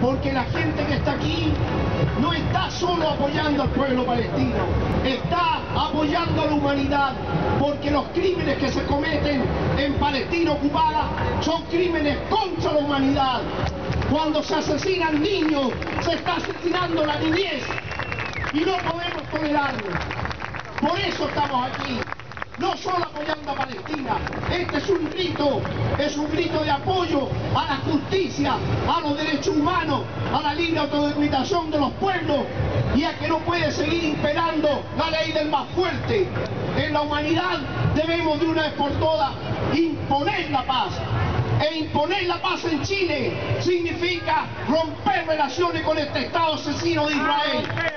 porque la gente que está aquí no está solo apoyando al pueblo palestino, está apoyando a la humanidad, porque los crímenes que se cometen en Palestina ocupada son crímenes contra la humanidad. Cuando se asesinan niños, se está asesinando la niñez y no podemos tolerarlo. Por eso estamos aquí, no solo apoyando a Palestina. Este es un grito de apoyo a la justicia, a los derechos humanos, a la libre autodeterminación de los pueblos y a que no puede seguir imperando la ley del más fuerte. En la humanidad debemos de una vez por todas imponer la paz. E imponer la paz en Chile significa romper relaciones con este Estado asesino de Israel.